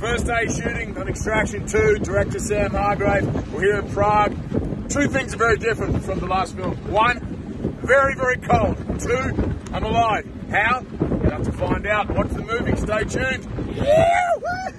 First day shooting on Extraction 2, director Sam Hargrave. We're here in Prague. Two things are very different from the last film. One, very, very cold. Two, I'm alive. How? You'll have to find out. Watch the movie. Stay tuned.